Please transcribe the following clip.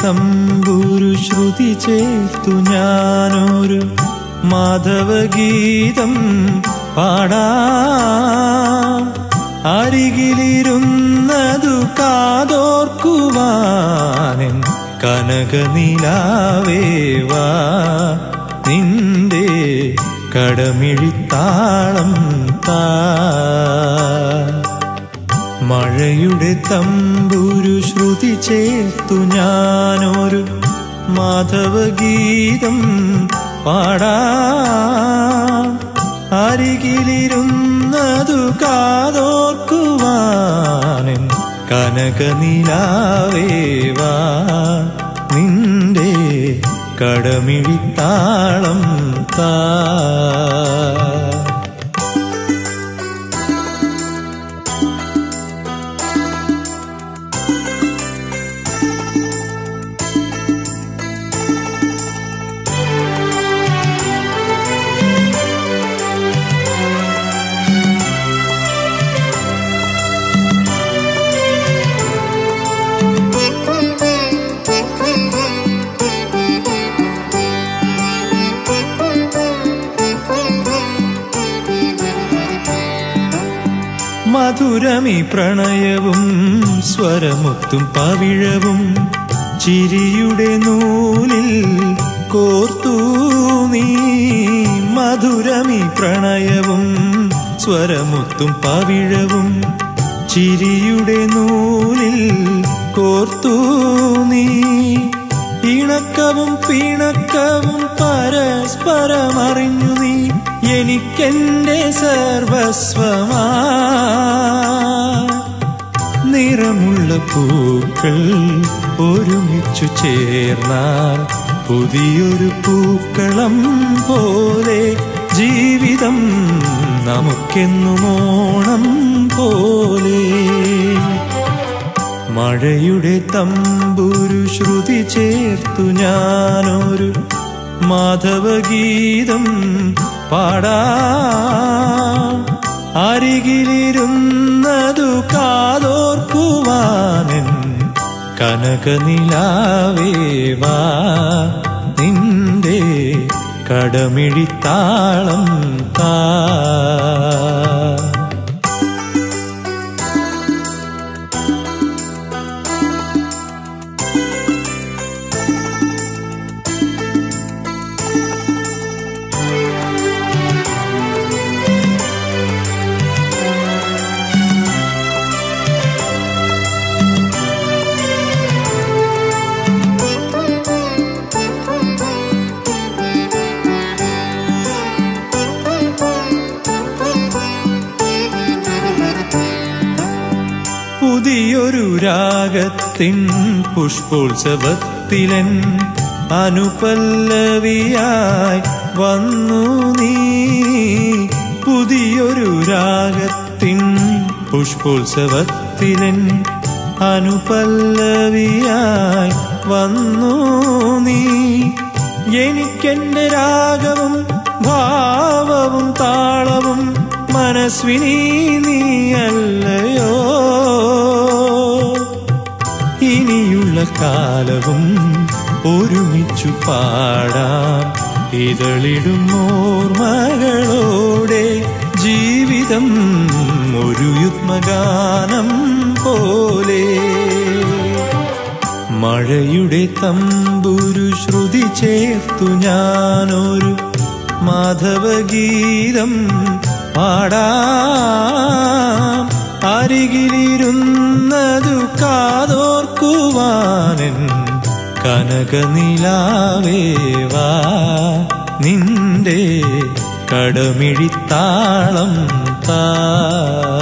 തമ്പുരു ശ്രുതി ചേർത്തു ഞാനൊരു മാധവഗീതം പാടാം. അരികിലിരുന്നതു കാതോർക്കുവാനെൻ കനകനിലാവേവാ നിന്റെ കടമിഴിത്താളം താ. മഴയുടെ തമ്പുരു ശ്രുതി ചേർത്തു ഞാനൊരു മാധവഗീതം പാടാം. അരികിലിരുന്നതു കാതോർക്കുവാനെൻ കനകനിലാവേവാ നിന്റെ കടമിഴിത്താളം താ. മധുരമീ പ്രണയവും സ്വരമുത്തും പവിഴവും ചിരിയുടെ നൂലിൽ കോർത്തു നീ. മധുരമീ പ്രണയവും സ്വരമുത്തും പവിഴവും ചിരിയുടെ നൂലിൽ കോർത്തു നീ. ഇണക്കവും പിണക്കവും പരസ്പരമറിഞ്ഞു നീ എനിക്കെന്റെ സർവസ്വമാ. നിറമുള്ള പൂക്കൾ ഒരുമിച്ചു ചേർന്നാൽ പുതിയൊരു പൂക്കളം പോലെ ജീവിതം നമുക്കെന്നും ഓണം പോലെ. മഴയുടെ തമ്പുരു ശ്രുതി ചേർത്തു ഞാനൊരു മാധവഗീതം പാടാം. അരികിലിരുന്നതു കാതോർക്കുവാനെൻ കനകനിലാവേവാ നിന്റെ കടമിഴിത്താളം താ. പുതിയൊരു രാഗത്തിൻ പുഷ്പോത്സവത്തിലൻ അനുപല്ലവിയായി വന്നു നീ. പുതിയൊരു രാഗത്തിൻ പുഷ്പോത്സവത്തിലൻ അനുപല്ലവിയായി വന്നു നീ. എനിക്കെന്റെ രാഗവും ഭാവവും താളവും മനസ്വിനി നീയല്ലയോ. ഇനിയുള്ള കാലവും ഒരുമിച്ചു പാടാം ഇതളിടും ഓർമ്മകളോടെ. ജീവിതം ഒരു യുഗ്മഗാനം പോലെ. മഴയുടെ തമ്പുരു ശ്രുതി ചേർത്തു ഞാനൊരു മാധവഗീതം പാടാം. അരികിലിരുന്നതു കാതോർക്കുവാനെൻ കനകനിലാവേവാ നിന്റെ കടമിഴിത്താളം താ. മഴയുടെ തമ്പുരു ശ്രുതി ചേർത്തു ഞാനൊരു മാധവഗീതം പാടാം. അരികിലിരുന്നതു കാതോർക്കുവാനെൻ കനകനിലാവേവാ നിന്റെ കടമിഴിത്താളം താ. മഴയുടെ തമ്പുരു ശ്രുതി ചേർത്തു ഞാനൊരു മാധവഗീതം പാടാം. അരികിലിരുന്നതു കാതോർക്കുവാനെൻ കനകനിലാവേവാ നിന്റെ കടമിഴിത്താളം താ.